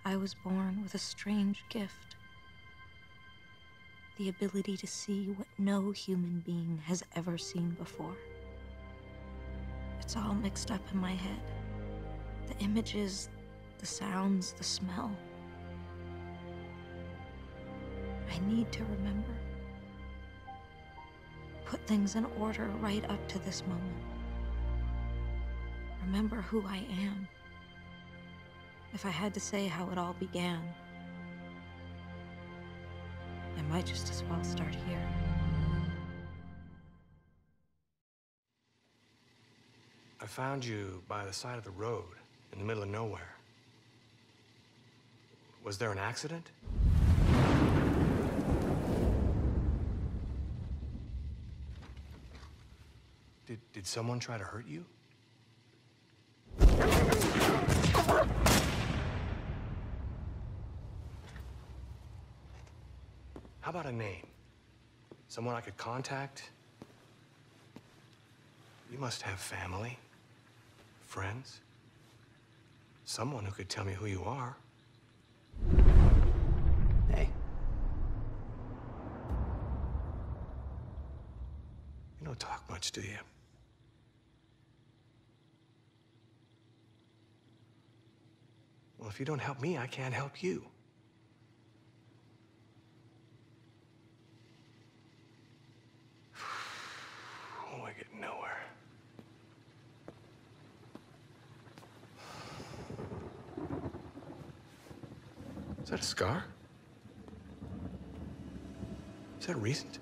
I was born with a strange gift. The ability to see what no human being has ever seen before. It's all mixed up in my head. The images, the sounds, the smell. I need to remember. Put things in order right up to this moment. Remember who I am. If I had to say how it all began, I might just as well start here. I found you by the side of the road, in the middle of nowhere. Was there an accident? Did someone try to hurt you? How about a name? Someone I could contact? You must have family, friends, someone who could tell me who you are. Hey. You don't talk much, do you? Well, if you don't help me, I can't help you. Oh, we're getting nowhere. Is that a scar? Is that recent?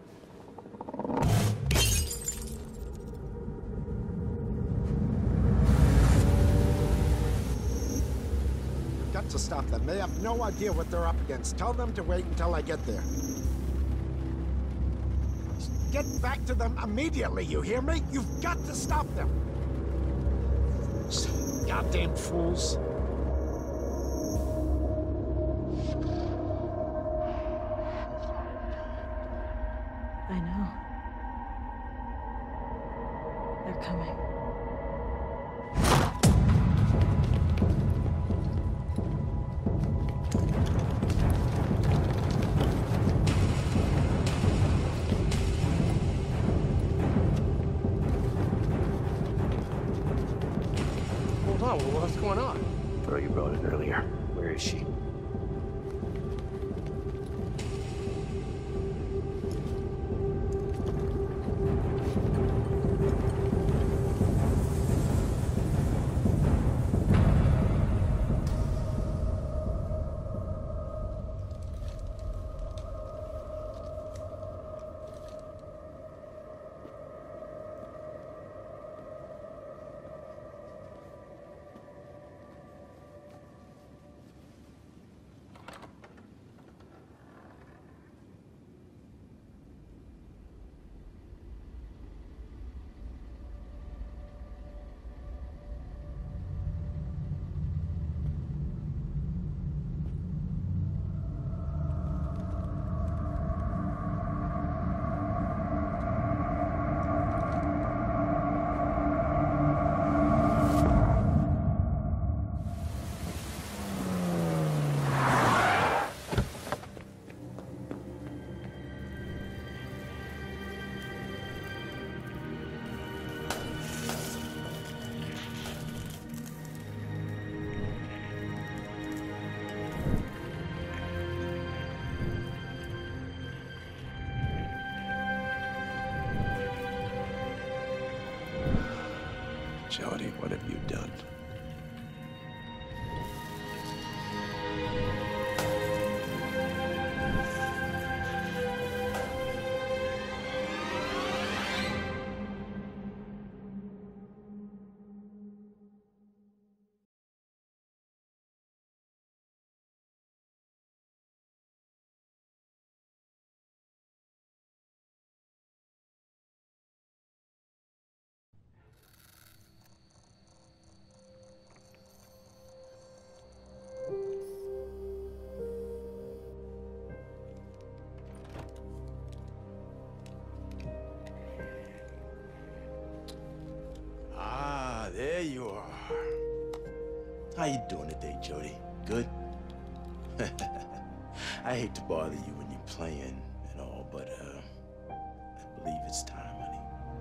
You've got to stop them. They have no idea what they're up against. Tell them to wait until I get there. Get back to them immediately, you hear me? You've got to stop them! Goddamn fools. I know. They're coming. Hold on, what's going on? Bro, you brought it earlier. Where is she? Jodie, what have you done? There you are. How you doing today, Jodie? Good? I hate to bother you when you're playing and all, but I believe it's time, honey.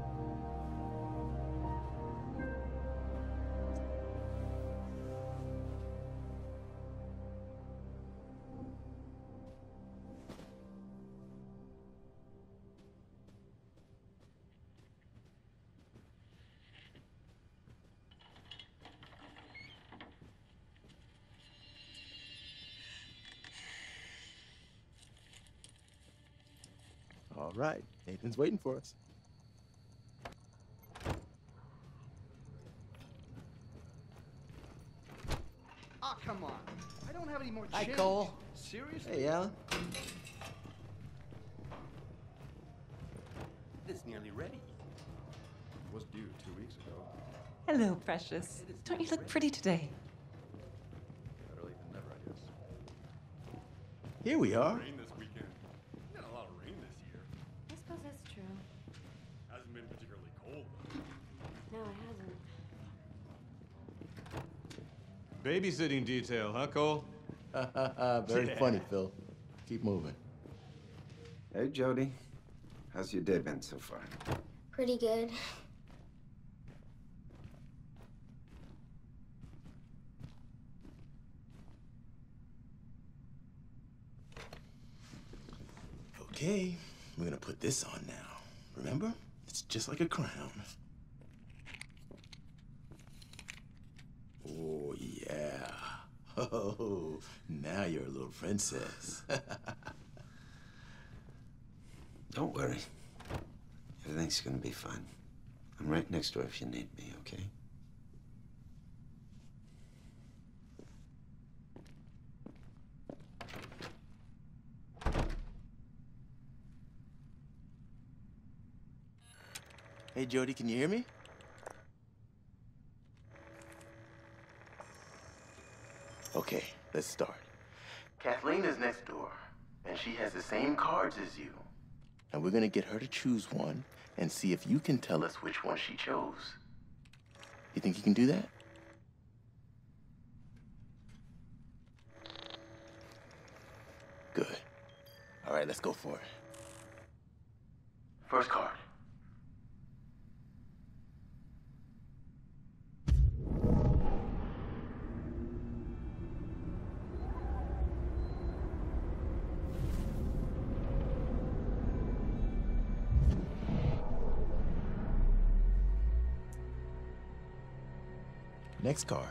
All right, Nathan's waiting for us. Oh, come on. I don't have any more Hi, change. Cole. Seriously? Hey, Alan. It's nearly ready. It was due 2 weeks ago. Hello, precious. Don't you look pretty today? Better late than never, I guess. Here we are. Rain this weekend. Not a lot of rain this year. I suppose that's true. Hasn't been particularly cold. No, it hasn't. Babysitting detail, huh, Cole? Very funny, Phil. Keep moving. Hey, Jody. How's your day been so far? Pretty good. Okay, we're gonna put this on now. Remember? It's just like a crown. Oh, yeah. Oh, now you're a little princess. Don't worry. Everything's gonna be fine. I'm right next door if you need me, okay? Hey, Jody, can you hear me? Okay, let's start. Kathleen is next door, and she has the same cards as you. And we're gonna get her to choose one and see if you can tell us which one she chose. You think you can do that? Good. All right, let's go for it. First card. Next card.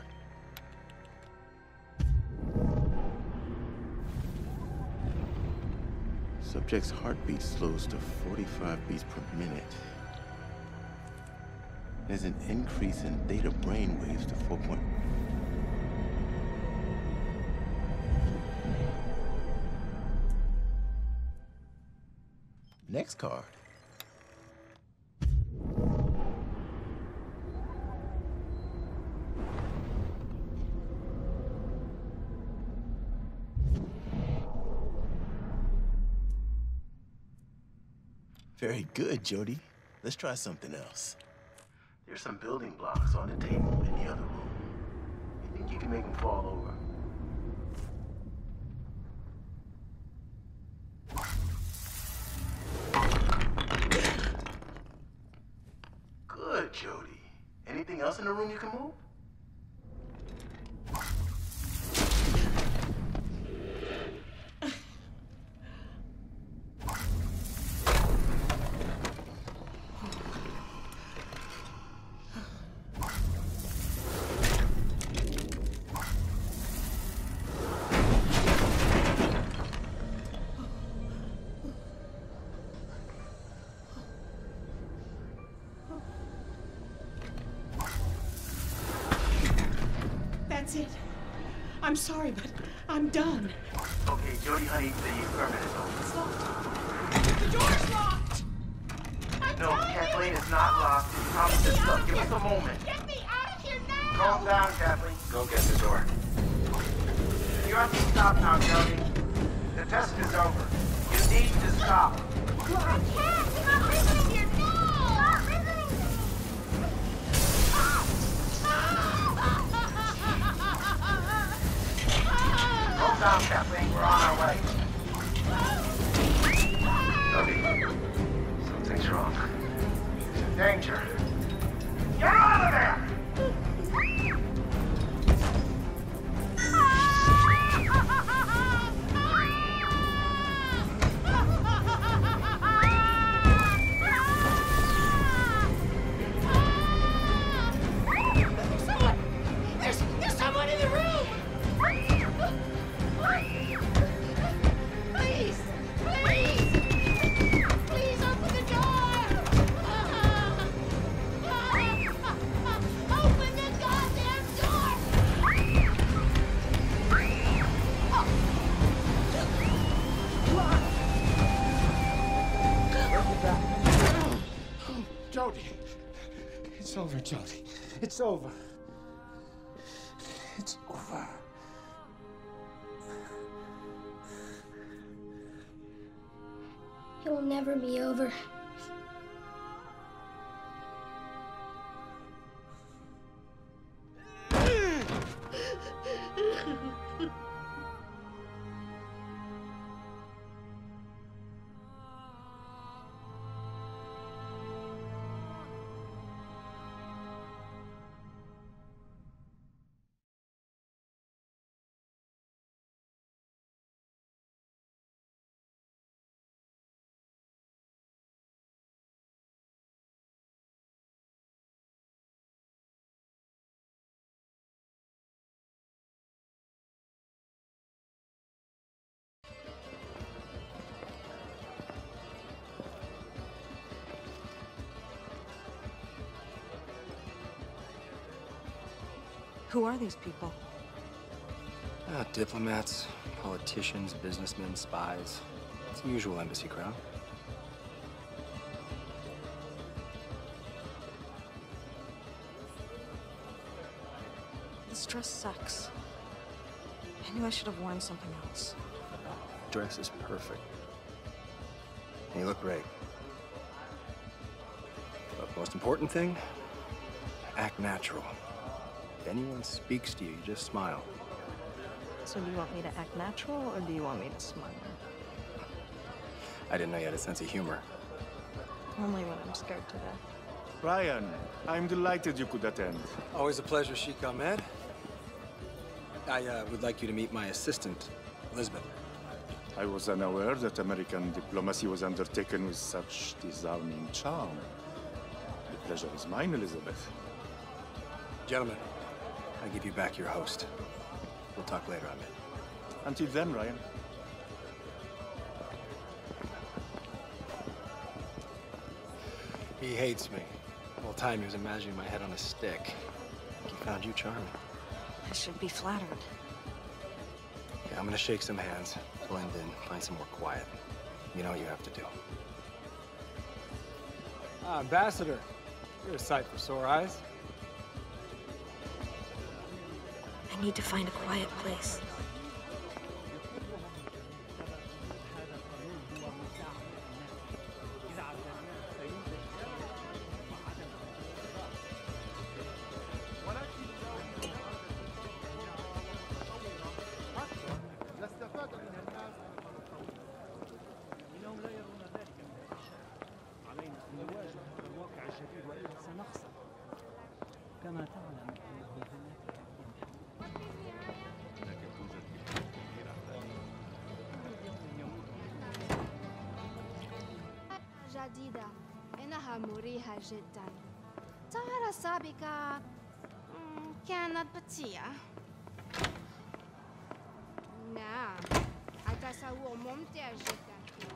Subject's heartbeat slows to 45 beats per minute. There's an increase in theta brainwaves to 4. Next card. Very good, Jody. Let's try something else. There's some building blocks on the table in the other room. You think you can make them fall over? Good, Jody. Anything else in the room you can move? That's it. I'm sorry, but I'm done. Okay, Jody, honey, the experiment is over. It's locked. The door's locked! No, Kathleen is not locked. Promise this stuff. Give us a moment. Get me out of here now! Calm down, Kathleen. Go get the door. You have to stop now, Jody. The test is over. You need to stop. I can't! You're not listening here! No! Stop listening to me! Calm down, Kathleen. trunk. He's in danger. Get out of there! There's someone in the room! Please! Please! Please open the door! Open the goddamn door! Jody! It's over, Jody. It's over. It's over. It will never be over. Who are these people? Diplomats, politicians, businessmen, spies. It's the usual embassy crowd. This dress sucks. I knew I should have worn something else. Dress is perfect. And you look great. But most important thing, act natural. If anyone speaks to you, you just smile. So do you want me to act natural, or do you want me to smile? I didn't know you had a sense of humor. Only when I'm scared to death. Ryan, I'm delighted you could attend. Always a pleasure, Sheikh Ahmed. I would like you to meet my assistant, Elizabeth. I was unaware that American diplomacy was undertaken with such disarming charm. The pleasure is mine, Elizabeth. Gentlemen, I give you back your host. We'll talk later, Ahmed. Until then, Ryan. He hates me. The whole time he was imagining my head on a stick. He found you charming. I should be flattered. Yeah, I'm gonna shake some hands, blend in, find some more quiet. You know what you have to do. Ambassador, you're a sight for sore eyes. I need to find a quiet place. جديدة إنها مريحة جدا. الطائرة السابقة كانت بطيئة. نعم، التصور ممتع جدا.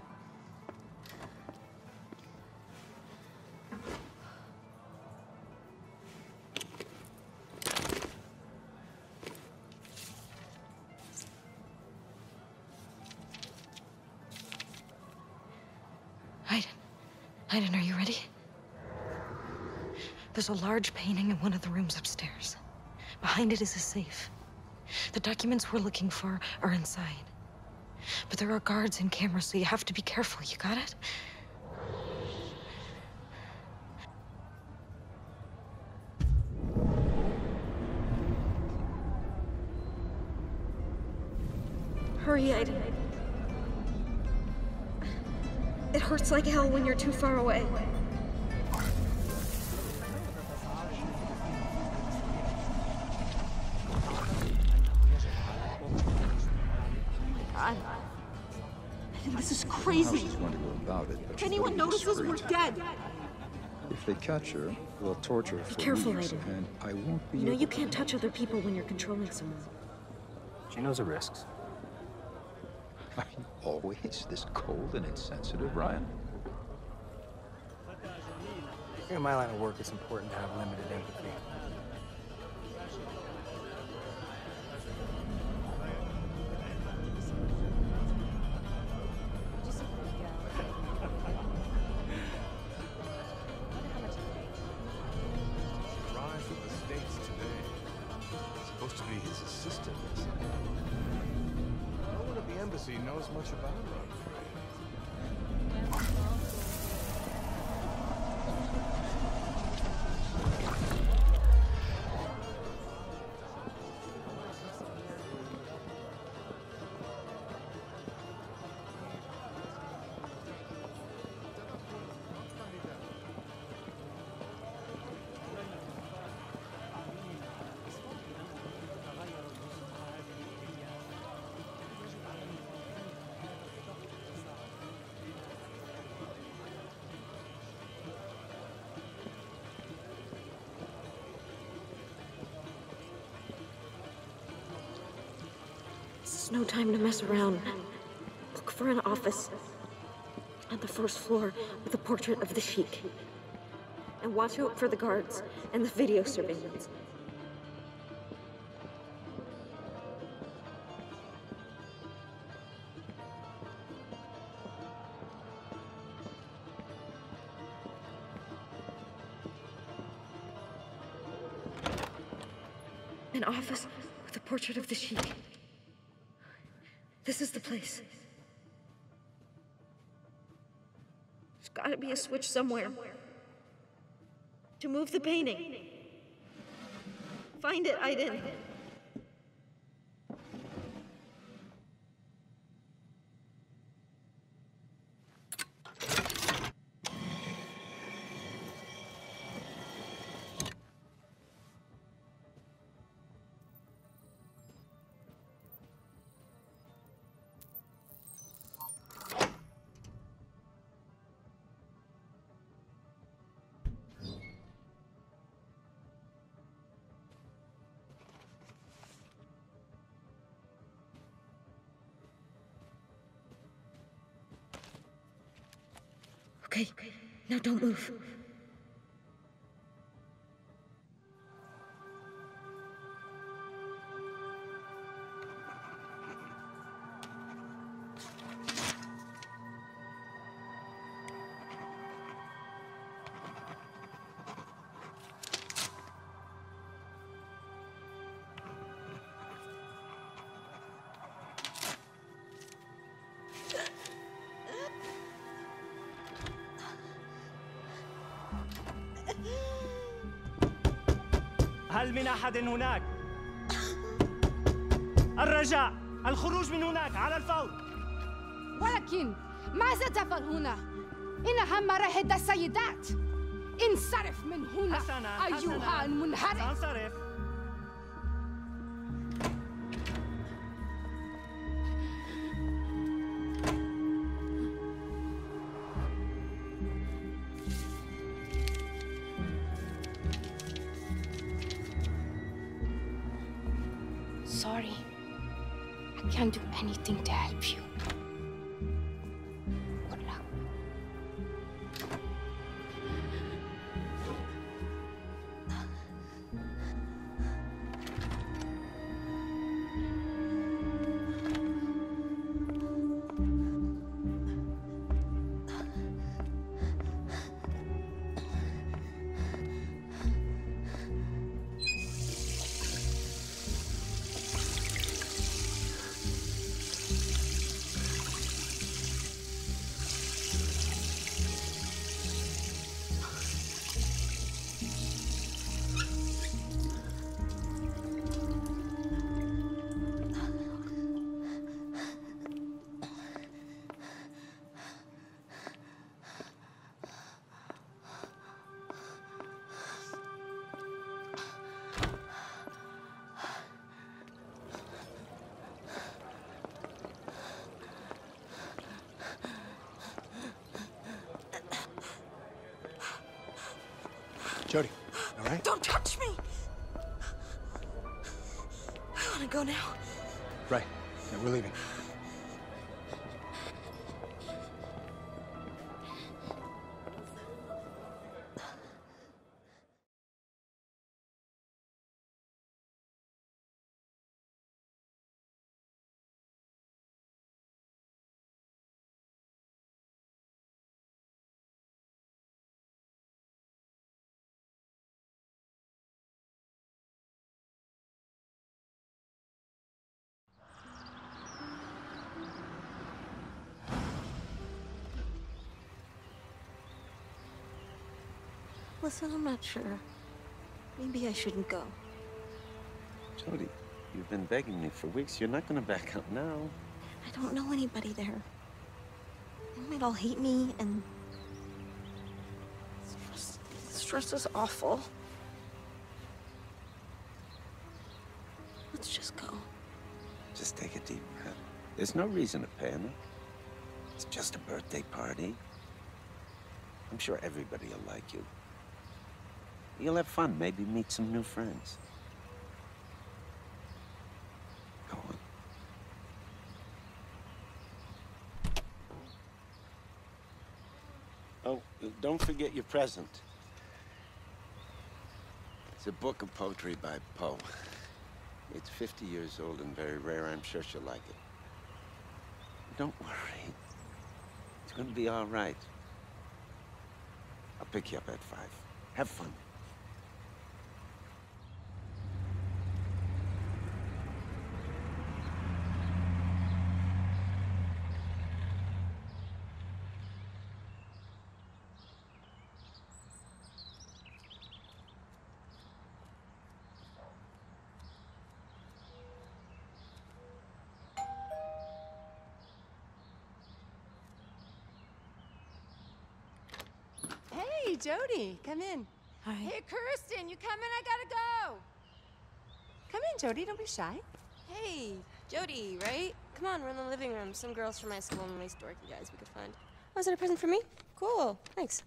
Aiden, are you ready? There's a large painting in one of the rooms upstairs. Behind it is a safe. The documents we're looking for are inside. But there are guards and cameras, so you have to be careful. You got it? Hurry, Aiden. It hurts like hell when you're too far away. God. This is crazy. She's going to go about it, but If anyone notices, we're dead. If they catch her, they'll torture her for Be careful, weeks, Aiden. and I won't be You know able you can't touch other people when you're controlling someone. She knows the risks. Are you always this cold and insensitive, Ryan? In my line of work, it's important to have limited empathy. Arrived from the States today. Supposed to be his assistant. No one at the embassy knows much about him, I'm afraid. This is no time to mess around. Look for an office on the first floor with a portrait of the Sheik. And watch out for the guards and the video surveillance. An office with a portrait of the Sheik. This is the place. There's gotta be a switch somewhere. To move the painting. Find it, Aiden. Okay, now don't move. هل من أحد هناك؟ الرجاء الخروج من هناك على الفور. ولكن ماذا تفعل هنا؟ إنها مراهد السيدات. انصرف من هنا أيها المنحرف. سأنصرف. Sorry. I can't do anything to help you. Good luck. Jody, all right? Don't touch me! I want to go now. Right. Yeah, we're leaving. Listen, I'm not sure. Maybe I shouldn't go. Jody, you've been begging me for weeks. You're not gonna back out now. I don't know anybody there. They might all hate me, and... Stress is awful. Let's just go. Just take a deep breath. There's no reason to panic. It's just a birthday party. I'm sure everybody will like you. You'll have fun, maybe meet some new friends. Go on. Oh, don't forget your present. It's a book of poetry by Poe. It's 50 years old and very rare. I'm sure she'll like it. Don't worry. It's gonna be all right. I'll pick you up at 5. Have fun. Hey, Jody, come in. Hi. Hey, Kirsten, you coming? I gotta go. Come in, Jody, don't be shy. Hey, Jody, right? Come on, we're in the living room. Some girls from my school and nice dorky guys we could find. Oh, is that a present for me? Cool, thanks.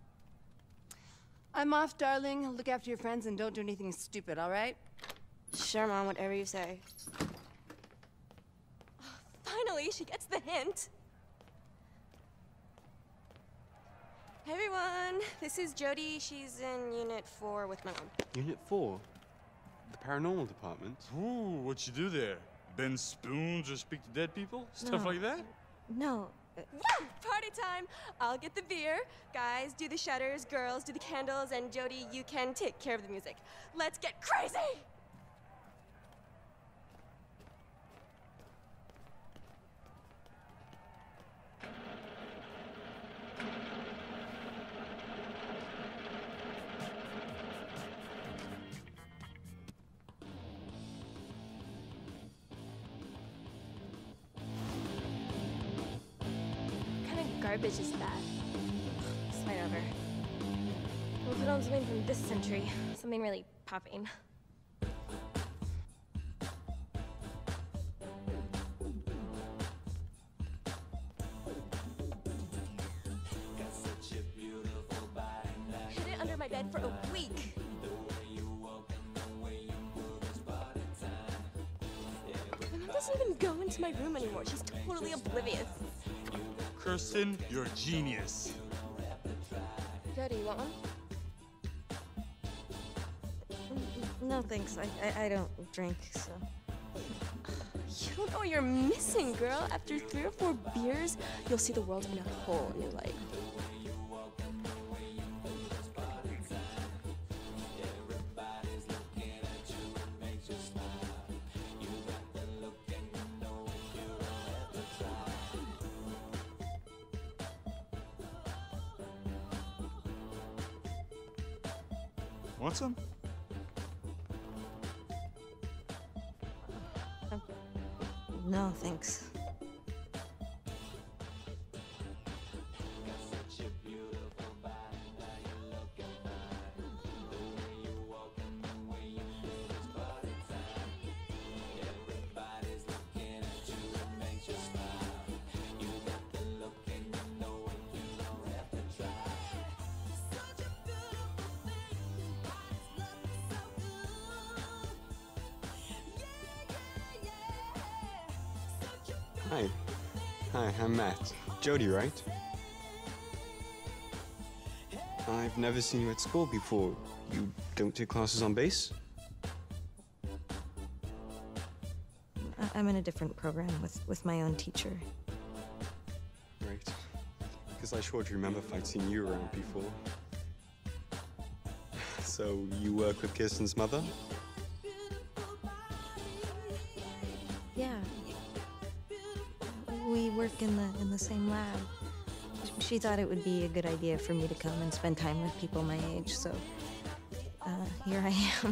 I'm off, darling. Look after your friends and don't do anything stupid, all right? Sure, Mom, whatever you say. Finally, she gets the hint. Hey everyone, this is Jody. She's in Unit 4 with my mom. Unit 4? The paranormal department? Ooh, what you do there? Bend spoons or speak to dead people? Stuff No. like that? No. Woo! Party time! I'll get the beer. Guys, do the shutters. Girls, do the candles. And Jody, you can take care of the music. Let's get crazy! Garbage is that? Slide over. We'll put on something from this century. Something really popping. Hid it under my bed for a week. My mom doesn't even go into my room anymore. She's totally oblivious. Kirsten, you're a genius. Jody, you want one? No, thanks. I don't drink, so... You don't know what you're missing, girl. After 3 or 4 beers, you'll see the world in a whole new light. Want some? No, thanks. Hi. Hi, I'm Matt. Jody, right? I've never seen you at school before. You don't take classes on bass? I'm in a different program with my own teacher. Right. Because I sure do remember if I'd seen you around before. So, you work with Kirsten's mother? Yeah. We work in the same lab. She thought it would be a good idea for me to come and spend time with people my age, so here I am.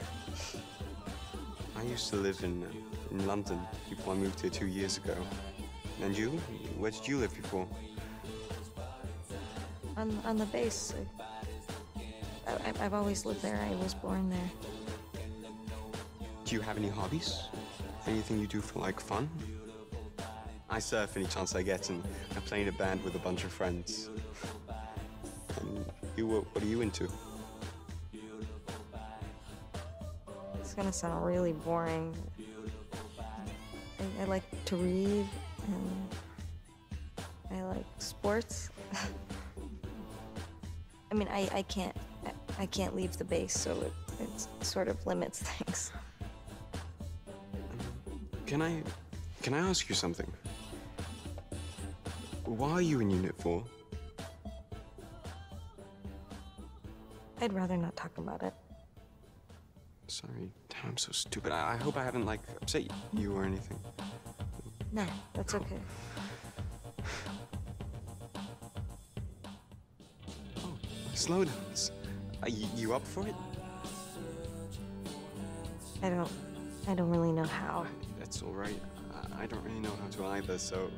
I used to live in London before I moved here 2 years ago. And you? Where did you live before? On the base. I've always lived there. I was born there. Do you have any hobbies? Anything you do for, like, fun? I surf any chance I get, and I play in a band with a bunch of friends. And you, what are you into? It's gonna sound really boring. I like to read, and I like sports. I mean, I can't leave the base, so it sort of limits things. Can I ask you something? Why are you in Unit 4? I'd rather not talk about it. Sorry, damn, I'm so stupid. I hope I haven't, like, upset you or anything. No, that's okay. Oh, slow dance. Are you up for it? I don't really know how. That's all right. I don't really know how to either, so...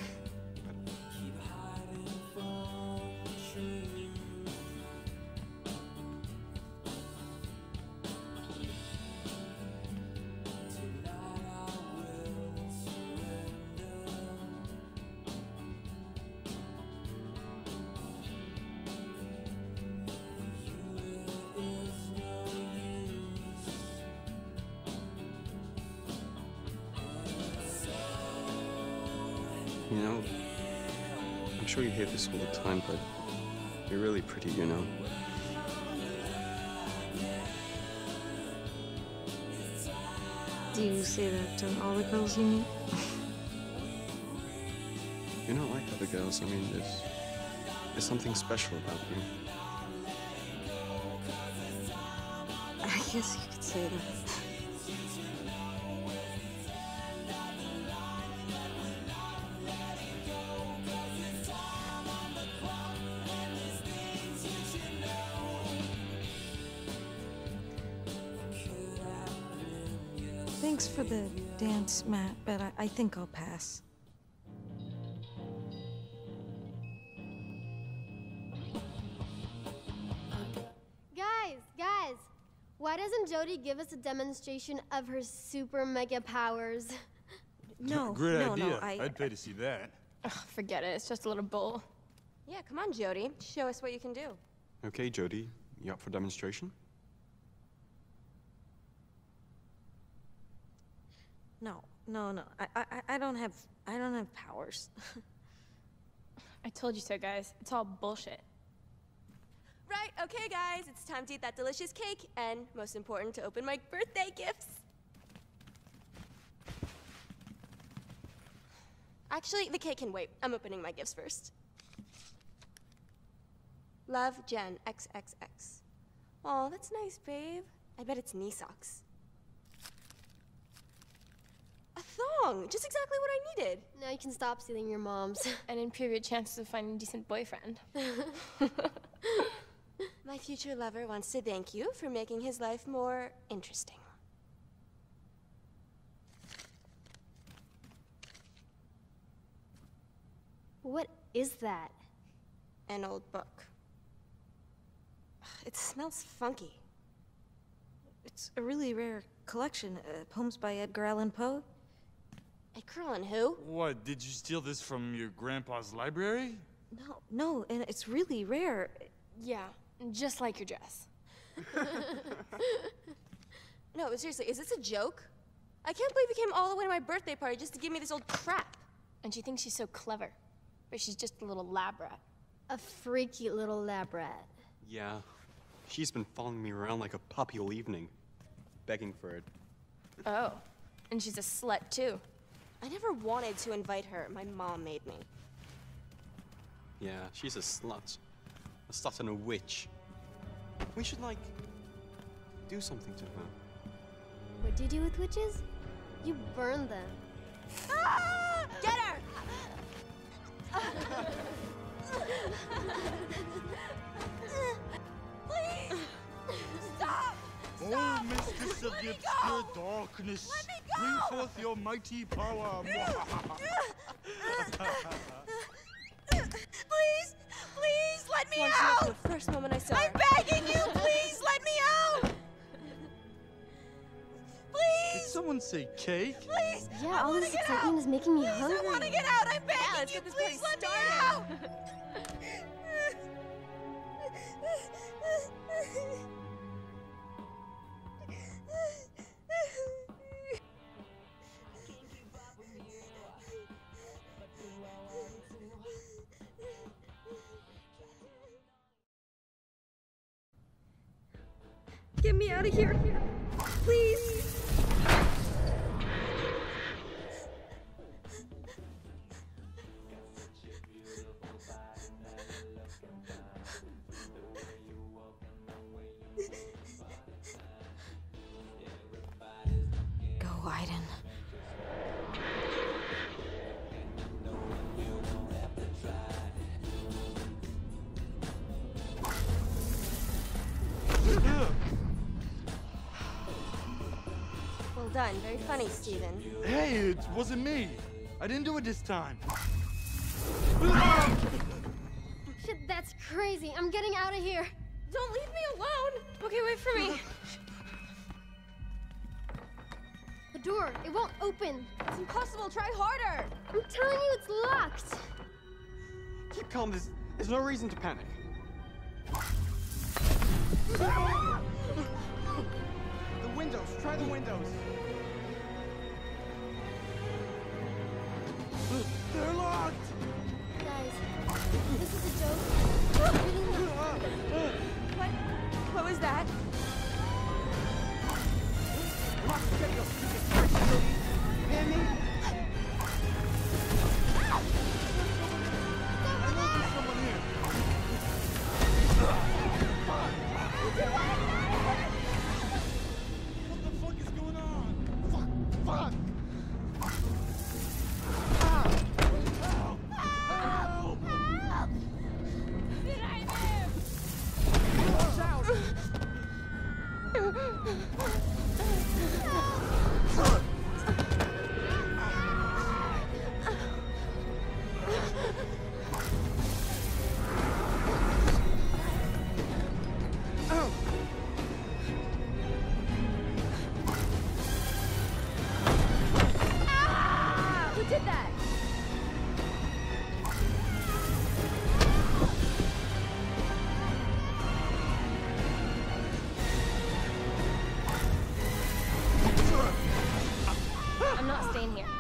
You know, I'm sure you hear this all the time, but you're really pretty, you know. Do you say that to all the girls you meet? You're not like other girls. I mean, there's something special about you. I guess you could say that. Thanks for the dance, Matt, but I think I'll pass. Guys, why doesn't Jody give us a demonstration of her super mega powers? No, Great no, idea. no, I'd pay to see that. Ugh, forget it. It's just a little bull. Yeah, come on, Jody. Show us what you can do. Okay, Jody, you up for demonstration? No. I don't have powers. I told you so, guys. It's all bullshit. Right, okay, guys. It's time to eat that delicious cake, and most important, to open my birthday gifts. Actually, the cake can wait. I'm opening my gifts first. Love, Jen, XXX. Aw, that's nice, babe. I bet it's knee socks. A thong! Just exactly what I needed. Now you can stop stealing your mom's. And improve your chances of finding a decent boyfriend. My future lover wants to thank you for making his life more interesting. What is that? An old book. It smells funky. It's a really rare collection. Poems by Edgar Allan Poe. Edgar Allan who? What, did you steal this from your grandpa's library? No, and it's really rare. Yeah, just like your dress. No, seriously, is this a joke? I can't believe you came all the way to my birthday party just to give me this old crap. And she thinks she's so clever. But she's just a little lab rat. A freaky little lab rat. Yeah. She's been following me around like a puppy all evening, begging for it. Oh. And she's a slut, too. I never wanted to invite her. My mom made me. Yeah, she's a slut. A slut and a witch. We should, like, do something to her. What do you do with witches? You burn them. Ah! Get her! Please! Stop! Oh, mistress of the obscure darkness, bring forth your mighty power. Please! Please, let me out! The first moment I saw her. I'm begging you, please, let me out! Please! Did someone say cake? Please! Yeah, all this excitement is making me hungry. I want to get out! I'm begging you, please let me out! Get me out of here, please. Go, Aiden. Well done. Very funny, Steven. Hey, it wasn't me. I didn't do it this time. Shit, that's crazy. I'm getting out of here. Don't leave me alone. Okay, wait for me. The door, it won't open. It's impossible. Try harder. I'm telling you, it's locked. Keep calm. There's no reason to panic. The windows. Try the windows. They're locked. Guys, this is a joke. Really not. What was that? Hear me? I know there's someone here. What the fuck is going on? Fuck! Who did that? I'm not staying here.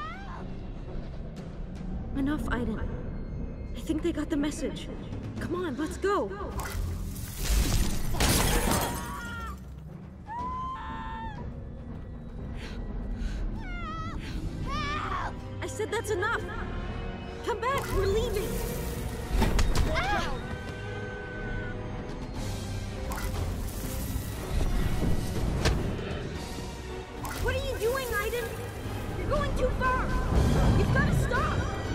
Enough, Aiden. I think they got the message. Come on, let's go. I said that's enough. Come back, we're leaving. What are you doing, Aiden? You're going too far. You've got to stop.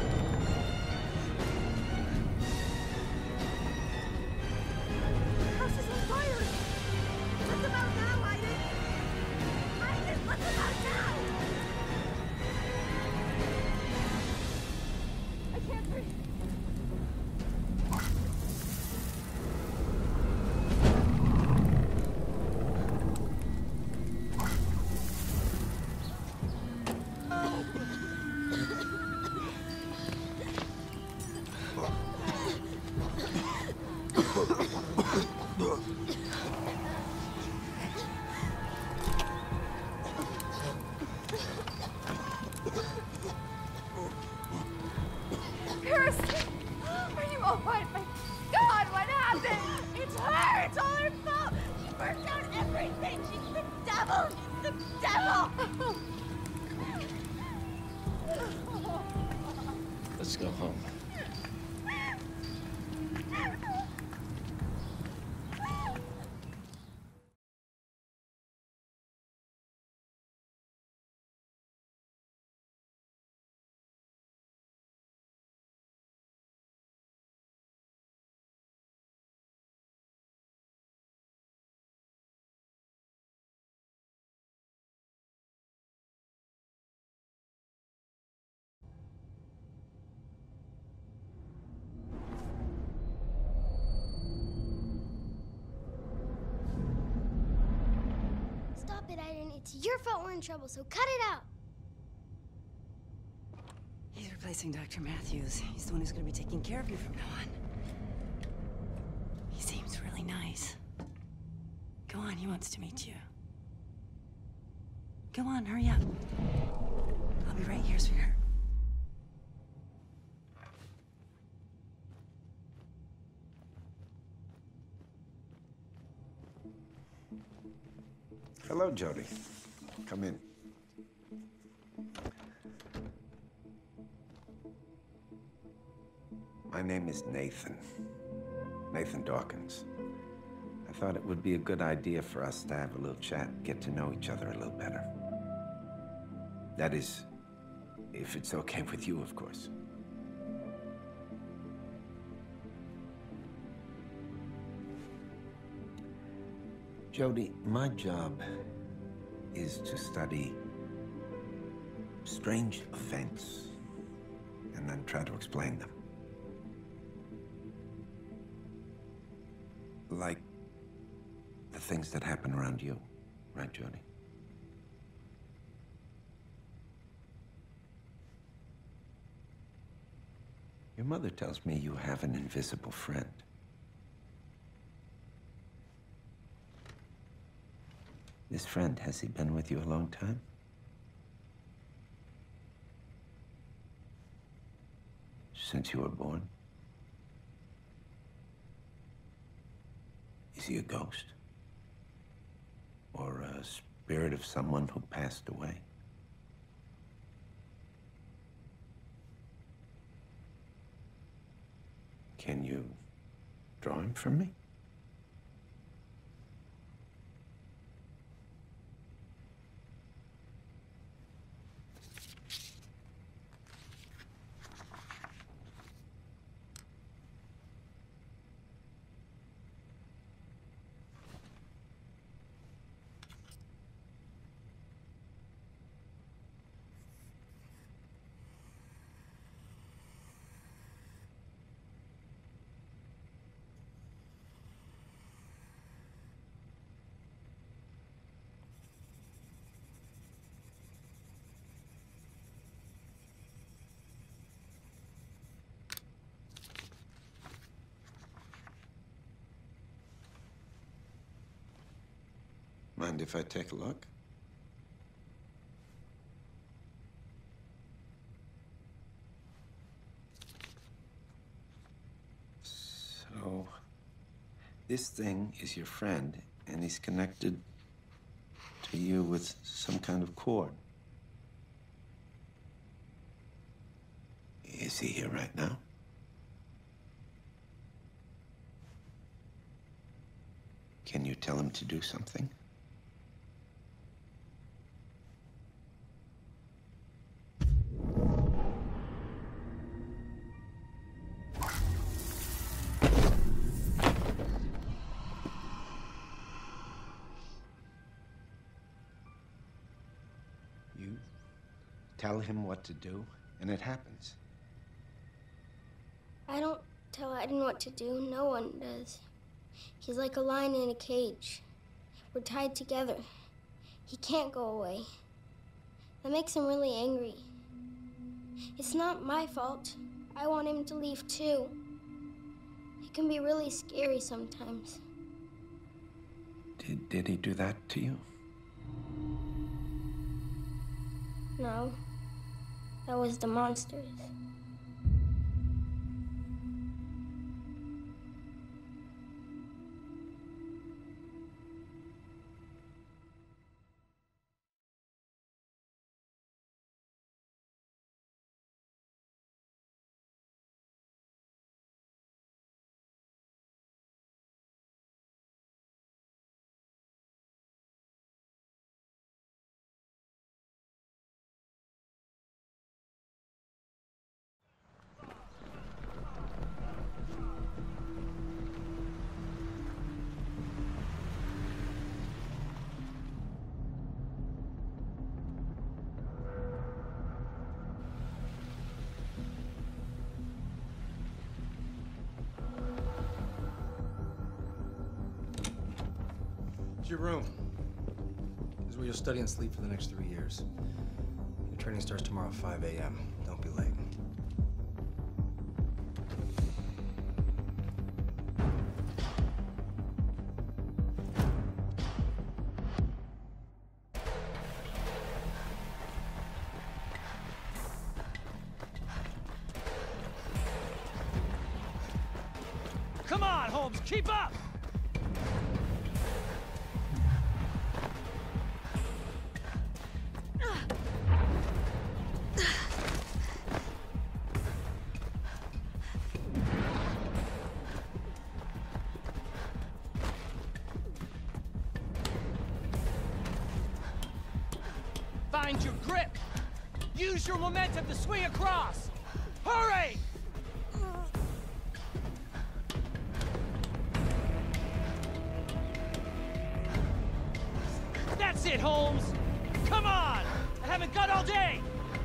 The house is on fire. What's about now, Aiden? Aiden, what's about now? I can't breathe. everything! She's the devil! She's the devil! Let's go home. Stop it, Aiden. It's your fault we're in trouble, so cut it out. He's replacing Dr. Matthews. He's the one who's gonna be taking care of you from now on. He seems really nice. Go on, he wants to meet you. Go on, hurry up. I'll be right here, sweetheart. Hello, Jody. Come in. My name is Nathan. Nathan Dawkins. I thought it would be a good idea for us to have a little chat, get to know each other a little better. That is, if it's okay with you, of course. Jody, my job is to study strange events and then try to explain them. Like the things that happen around you, right, Jody? Your mother tells me you have an invisible friend. This friend, has he been with you a long time? Since you were born? Is he a ghost? Or a spirit of someone who passed away? Can you draw him from me? Mind if I take a look? So, this thing is your friend, and he's connected to you with some kind of cord. Is he here right now? Can you tell him to do something? You tell him what to do, and it happens. I don't tell Aiden what to do. No one does. He's like a lion in a cage. We're tied together. He can't go away. That makes him really angry. It's not my fault. I want him to leave too. It can be really scary sometimes. Did he do that to you? No. That was the monsters. It's your room. This is where you'll study and sleep for the next 3 years. Your training starts tomorrow at 5 a.m. Don't be late. Come on, Holmes, keep up! Find your grip! Use your momentum to swing across! Hurry! That's it, Holmes! Come on! I haven't got all day!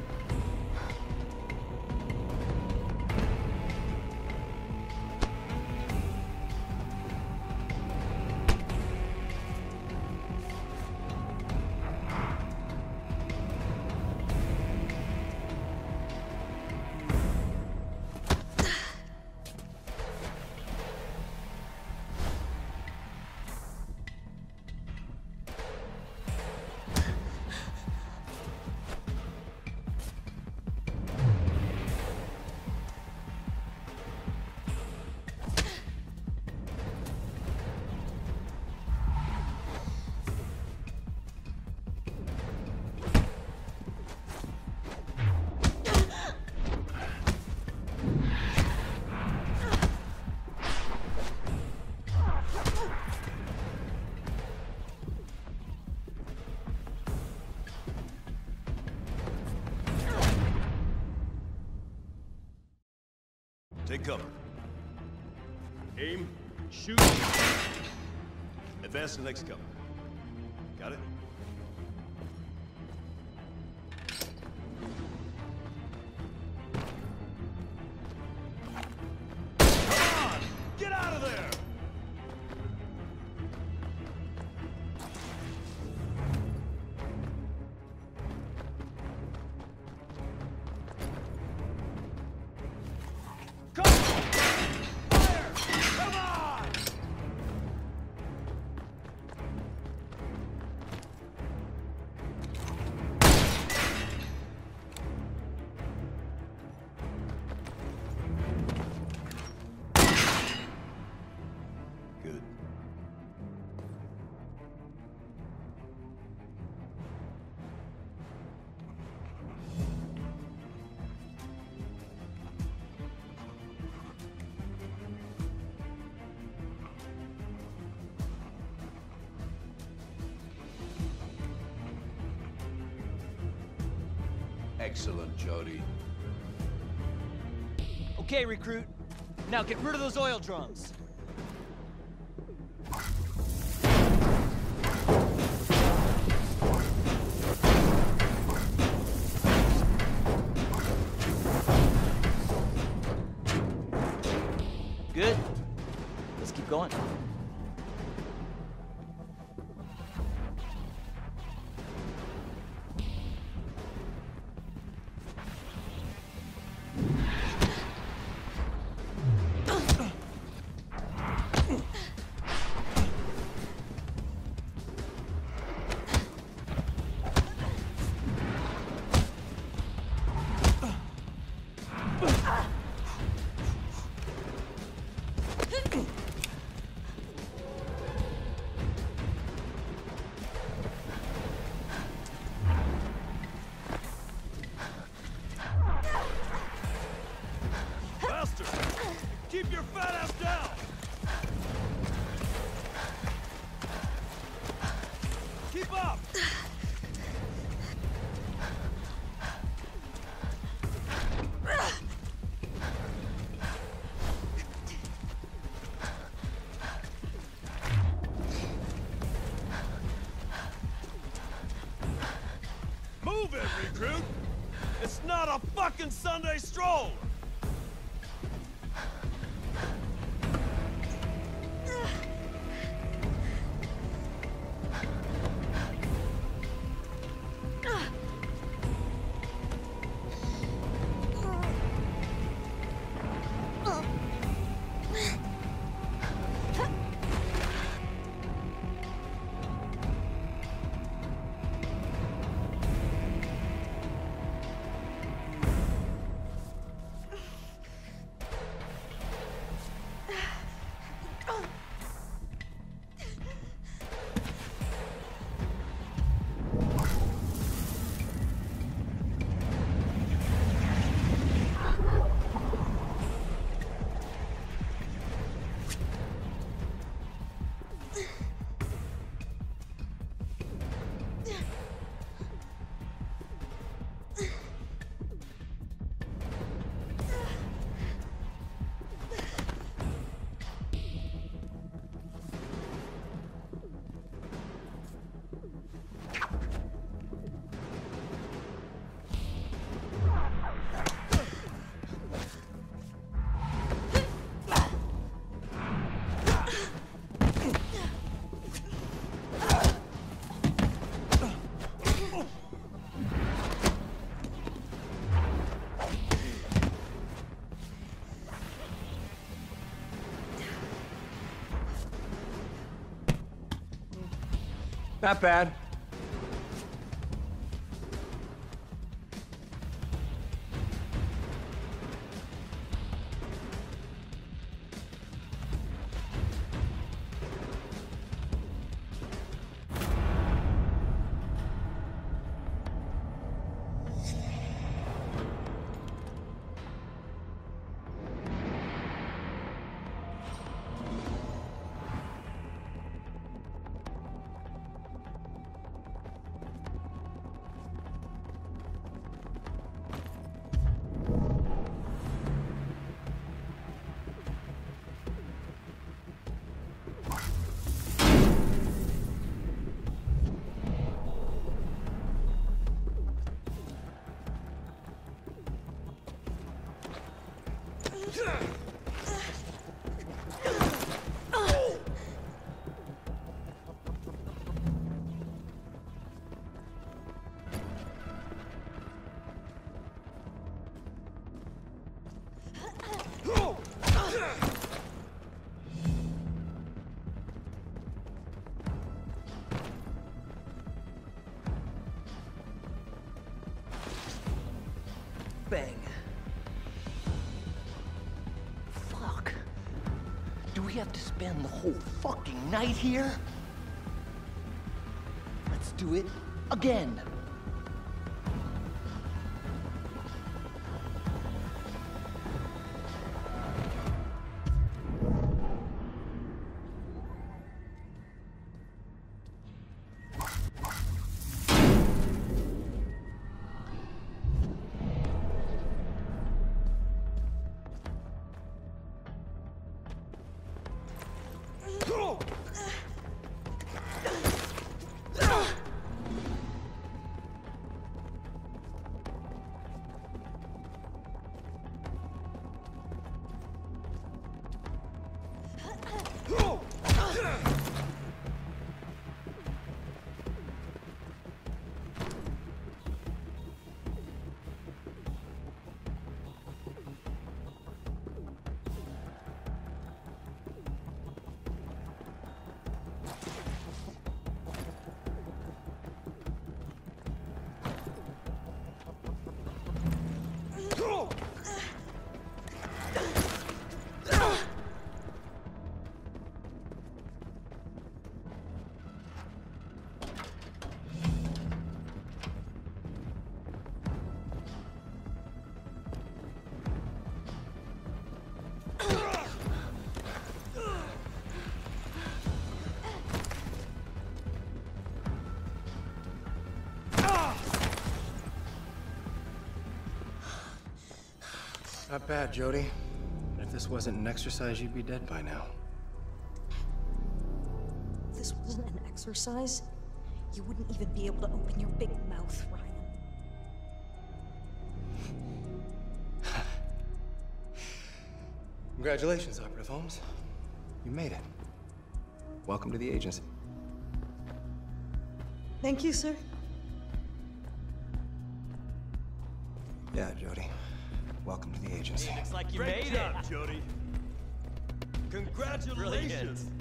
Take cover. Aim, shoot. Advance to the next cover. Got it? Come on! Get out of there! Excellent, Jody. Okay, recruit. Now get rid of those oil drums. Good. Let's keep going. Keep your fat ass down! Keep up! Move it, recruit! It's not a fucking Sunday stroll! Not bad. Bang. Fuck. Do we have to spend the whole fucking night here? Let's do it again. Not bad, Jodie. If this wasn't an exercise, you'd be dead by now. If this wasn't an exercise, you wouldn't even be able to open your big mouth, Ryan. Congratulations, Operative Holmes. You made it. Welcome to the agency. Thank you, sir. Yeah, Jodie. Welcome to the agency. Looks like you made it. Great job, Jodie. Congratulations.